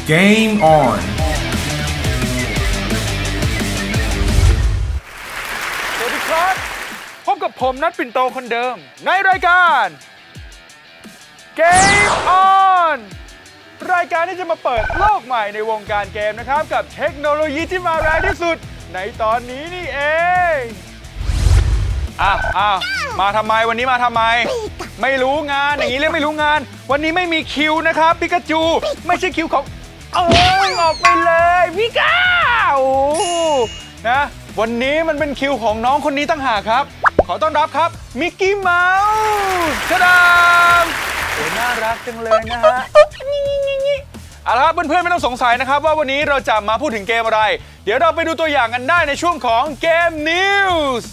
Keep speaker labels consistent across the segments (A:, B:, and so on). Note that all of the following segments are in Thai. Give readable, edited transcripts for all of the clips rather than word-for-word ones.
A: Game On
B: สวัสดีครับพบกับผมนัทปิ่นโตคนเดิมในรายการ Game On รายการที่จะมาเปิดโลกใหม่ในวงการเกมนะครับกับเทคโนโลยีที่มาแรงที่สุดในตอนนี้นี่เองมาทำไมวันนี้มาทำไมไม่รู้งานอย่างนี้เรียกไม่รู้งานวันนี้ไม่มีคิวนะครับปิกาจูไม่ใช่คิวของออกไปเลยพี่ก้าวนะวันนี้มันเป็นคิวของน้องคนนี้ตั้งหากครับขอต้อนรับครับมิกกี้เมาส์ชดามน่ารักจังเลยนะฮะเอาละครับเพื่อนๆไม่ต้องสงสัยนะครับว่าวันนี้เราจะมาพูดถึงเกมอะไรเดี๋ยวเราไปดูตัวอย่างกันได้ในช่วงของเกมนิวส์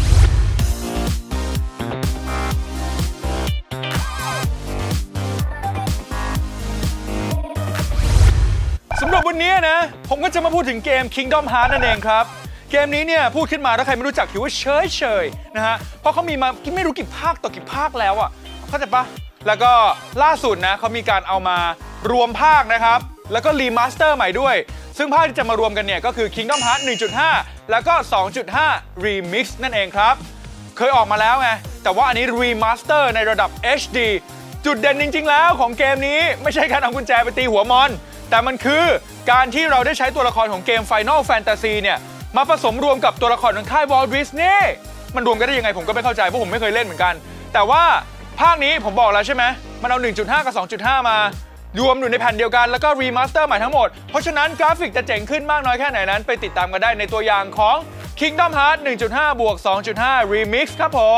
B: สำหรับวันนี้นะผมก็จะมาพูดถึงเกม Kingdom Hearts นั่นเองครับเกมนี้เนี่ยพูดขึ้นมาถ้าใครไม่รู้จักถือว่าเฉยนะฮะเพราะเขามีมาไม่รู้กี่ภาคต่อกี่ภาคแล้วอ่ะเข้าใจปะแล้วก็ล่าสุดนะเขามีการเอามารวมภาคนะครับแล้วก็รีมาสเตอร์ใหม่ด้วยซึ่งภาคที่จะมารวมกันเนี่ยก็คือ Kingdom Hearts 1.5 แล้วก็ 2.5 Remix นั่นเองครับเคยออกมาแล้วไงแต่ว่าอันนี้รีมาสเตอร์ในระดับ HD จุดเด่นจริงๆแล้วของเกมนี้ไม่ใช่การเอากุญแจไปตีหัวมอนแต่มันคือการที่เราได้ใช้ตัวละครของเกม Final Fantasy เนี่ยมาผสมรวมกับตัวละครของค่าย Walt Disney มันรวมกันได้ยังไงผมก็ไม่เข้าใจเพราะผมไม่เคยเล่นเหมือนกันแต่ว่าภาคนี้ผมบอกแล้วใช่ไหมมันเอา 1.5 กับ 2.5 มารวมอยู่ในแผ่นเดียวกันแล้วก็รีมาสเตอร์ใหม่ทั้งหมดเพราะฉะนั้นกราฟิกจะเจ๋งขึ้นมากน้อยแค่ไหนนั้นไปติดตามกันได้ในตัวอย่างของ Kingdom Hearts 1.5 บวก 2.5 Remix ครับผม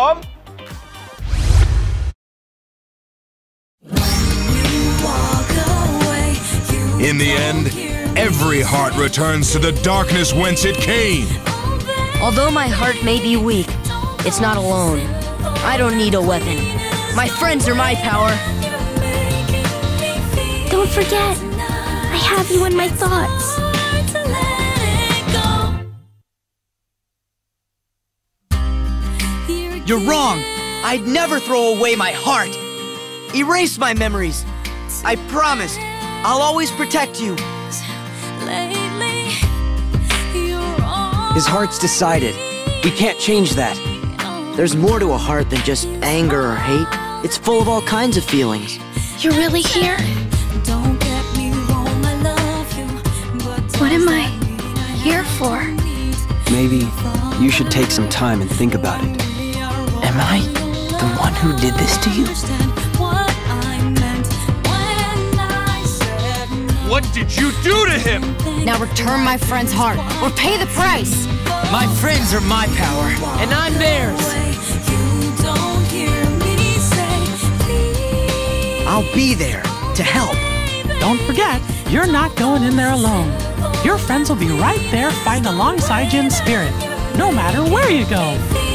C: In the end, every heart returns to the darkness whence it came.
D: Although my heart may be weak, it's not alone. I don't need a weapon. My friends are my power.
E: Don't forget, I have you in my thoughts.
F: You're wrong. I'd never throw away my heart. Erase my memories. I promised. I'll always protect you.
G: His heart's decided. We can't change that. There's more to a heart than just anger or hate. It's full of all kinds of feelings.
E: You're really here? What am I here for?
G: Maybe you should take some time and think about it.
F: Am I the one who did this to you?
B: What did you do to him?
D: Now return my friend's heart or pay the price.
F: My friends are my power, and I'm theirs. I'll be there to help.
H: Don't forget, you're not going in there alone. Your friends will be right there fighting alongside you in spirit, no matter where you go.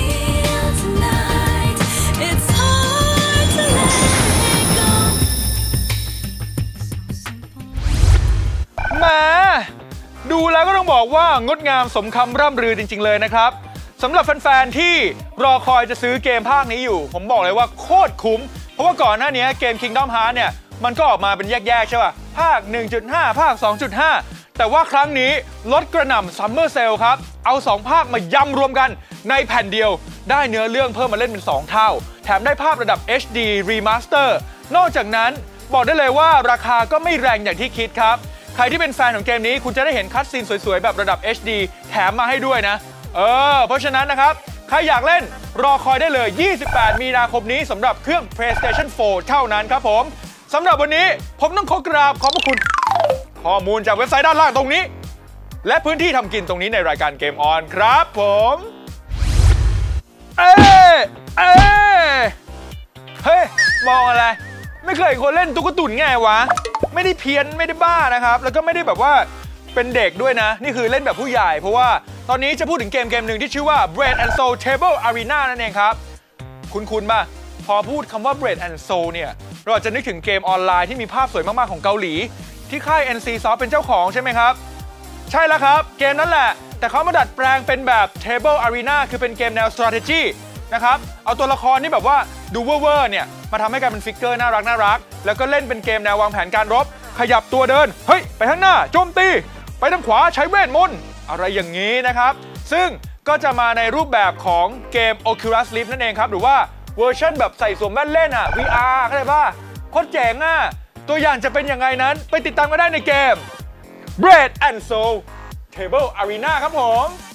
B: แหมดูแล้วก็ต้องบอกว่างดงามสมคำร่ำลือจริงๆเลยนะครับสำหรับแฟนๆที่รอคอยจะซื้อเกมภาคนี้อยู่ผมบอกเลยว่าโคตรคุ้มเพราะว่าก่อนหน้านี้เกม Kingdom Hearts เนี่ยมันก็ออกมาเป็นแยกๆใช่ป่ะภาค 1.5 ภาค 2.5 แต่ว่าครั้งนี้ลดกระหน่ำ Summer Sale ครับเอา2ภาคมายำรวมกันในแผ่นเดียวได้เนื้อเรื่องเพิ่มมาเล่นเป็น2เท่าแถมได้ภาพระดับ HD Remaster นอกจากนั้นบอกได้เลยว่าราคาก็ไม่แรงอย่างที่คิดครับใครที่เป็นแฟนของเกมนี้คุณจะได้เห็นคัตซีนสวยๆแบบระดับ HD แถมมาให้ด้วยนะเพราะฉะนั้นนะครับใครอยากเล่นรอคอยได้เลย28มีนาคมนี้สำหรับเครื่อง PlayStation 4 เท่านั้นครับผมสำหรับวันนี้ผมต้องขอกราบขอบพระคุณข้อมูลจากเว็บไซต์ด้านล่างตรงนี้และพื้นที่ทำกินตรงนี้ในรายการเกมออนครับผมเฮ้ยมองอะไรไม่เคยเห็นคนเล่นตุ๊กตุ่นไงวะไม่ได้เพี้ยนไม่ได้บ้านะครับแล้วก็ไม่ได้แบบว่าเป็นเด็กด้วยนะนี่คือเล่นแบบผู้ใหญ่เพราะว่าตอนนี้จะพูดถึงเกมหนึ่งที่ชื่อว่า Brain and Soul Table Arena นั่นเองครับคุ้นป่ะพอพูดคำว่า Brain and Soul เนี่ยเราอาจจะนึกถึงเกมออนไลน์ที่มีภาพสวยมากๆของเกาหลีที่ค่าย NCSoft เป็นเจ้าของใช่ไหมครับใช่แล้วครับเกมนั้นแหละแต่เขามาดัดแปลงเป็นแบบ Table Arena คือเป็นเกมแนว strategy นะครับเอาตัวละครที่แบบว่าดูเวอร์เนี่ยมาทำให้กลายเป็นฟิกเกอร์น่ารักแล้วก็เล่นเป็นเกมแนววางแผนการรบขยับตัวเดินเฮ้ยไปข้างหน้าโจมตีไปทางขวาใช้เวทมนต์อะไรอย่างนี้นะครับซึ่งก็จะมาในรูปแบบของเกม Oculus Rift นั่นเองครับหรือว่าเวอร์ชันแบบใส่สวมแว่นเล่นVR เข้าใจป่ะโคตรเจ๋งตัวอย่างจะเป็นยังไงนั้นไปติดตามกันได้ในเกม Bread and Soul Table Arena ครับผม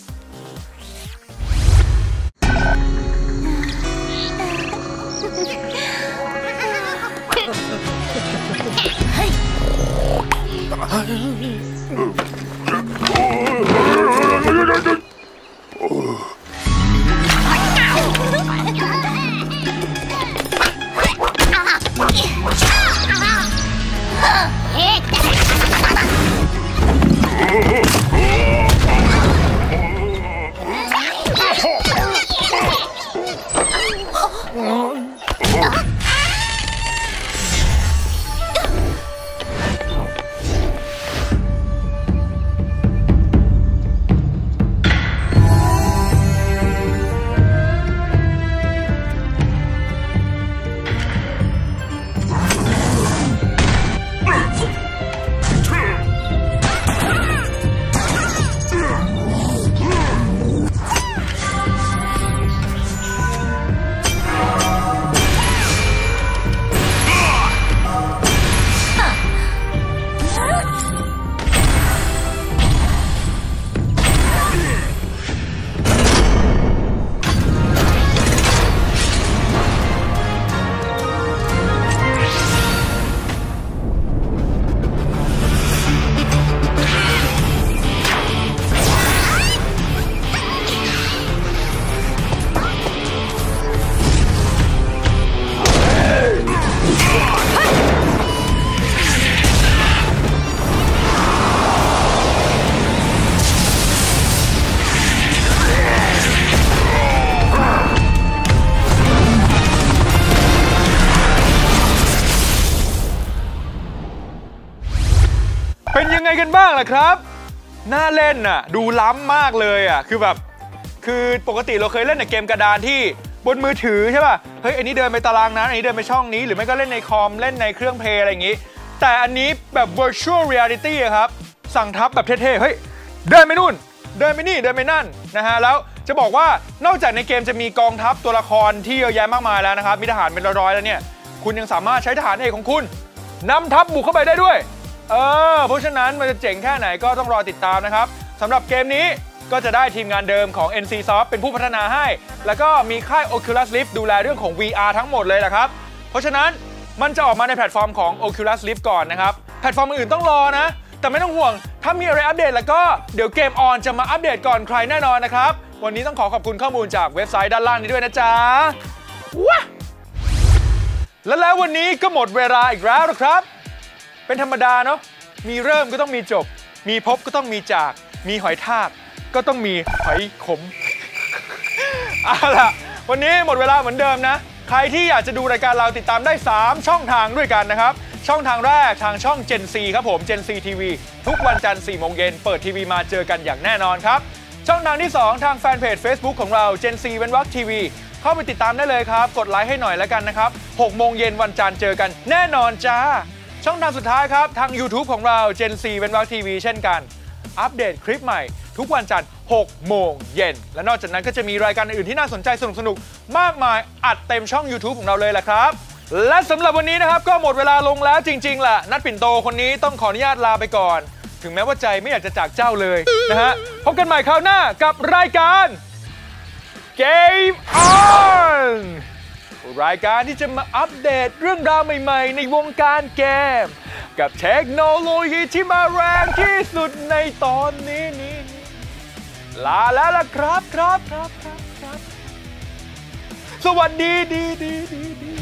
B: เป็นยังไงกันบ้างล่ะครับน่าเล่นดูล้ำมากเลยคือปกติเราเคยเล่นในเกมกระดานที่บนมือถือใช่ป่ะเฮ้ยอันนี้เดินไปตารางนั้นอันนี้เดินไปช่องนี้หรือไม่ก็เล่นในคอมเล่นในเครื่องเพลย์อะไรอย่างงี้แต่อันนี้แบบ virtual reality ครับสั่งทับแบบเท่ๆเฮ้ยเดินไปนู่นเดินไปนี่เดินไปนั่นนะฮะแล้วจะบอกว่านอกจากในเกมจะมีกองทัพตัวละครที่เยอะแยะมากมายแล้วนะครับมีทหารเป็นร้อยๆแล้วเนี่ยคุณยังสามารถใช้ทหารเอกของคุณนำทัพบุกเข้าไปได้ด้วยเพราะฉะนั้นมันจะเจ๋งแค่ไหนก็ต้องรอติดตามนะครับสำหรับเกมนี้ก็จะได้ทีมงานเดิมของ NCSoft เป็นผู้พัฒนาให้แล้วก็มีค่าย Oculus Rift ดูแลเรื่องของ VR ทั้งหมดเลยแหละครับเพราะฉะนั้นมันจะออกมาในแพลตฟอร์มของ Oculus Rift ก่อนนะครับแพลตฟอร์มอื่นต้องรอนะแต่ไม่ต้องห่วงถ้ามีอะไรอัปเดตแล้วก็เดี๋ยวเกมออนจะมาอัปเดตก่อนใครแน่นอนนะครับวันนี้ต้องขอบคุณข้อมูลจากเว็บไซต์ด้านล่างนี้ด้วยนะจ๊ะว้าแล้ววันนี้ก็หมดเวลาอีกแล้วนะครับเป็นธรรมดาเนาะมีเริ่มก็ต้องมีจบมีพบก็ต้องมีจากมีหอยทากก็ต้องมีหอยขม เอาล่ะวันนี้หมดเวลาเหมือนเดิมนะใครที่อยากจะดูรายการเราติดตามได้3ช่องทางด้วยกันนะครับช่องทางแรกทางช่อง Gen C ครับผม Gen C TV ทุกวันจันทร์ 4 โมงเย็นเปิดทีวีมาเจอกันอย่างแน่นอนครับช่องทางที่2ทางแฟนเพจ Facebook ของเรา Gen C เว้นวรรคทีวีเข้าไปติดตามได้เลยครับกดไลค์ให้หน่อยแล้วกันนะครับ 6 โมงเย็นวันจันทร์เจอกันแน่นอนจ้าช่องทางสุดท้ายครับทาง YouTube ของเรา Gen C เว้นวรรคทีวีเช่นกันอัปเดตคลิปใหม่ทุกวันจันทร์ 6 โมงเย็นและนอกจากนั้นก็จะมีรายการอื่นที่น่าสนใจสนุกๆมากมายอัดเต็มช่อง YouTube ของเราเลยแหละครับและสำหรับวันนี้นะครับก็หมดเวลาลงแล้วจริงๆแหละนัดปิ่นโตคนนี้ต้องขออนุญาตลาไปก่อนถึงแม้ว่าใจไม่อยากจะจากเจ้าเลยนะฮะพบกันใหม่คราวหน้ากับรายการ Game On รายการที่จะมาอัปเดตเรื่องราวใหม่ๆในวงการเกมกับเทคโนโลยีที่มาแรงที่สุดในตอนนี้ลาแล้วล่ะครับสวัสดี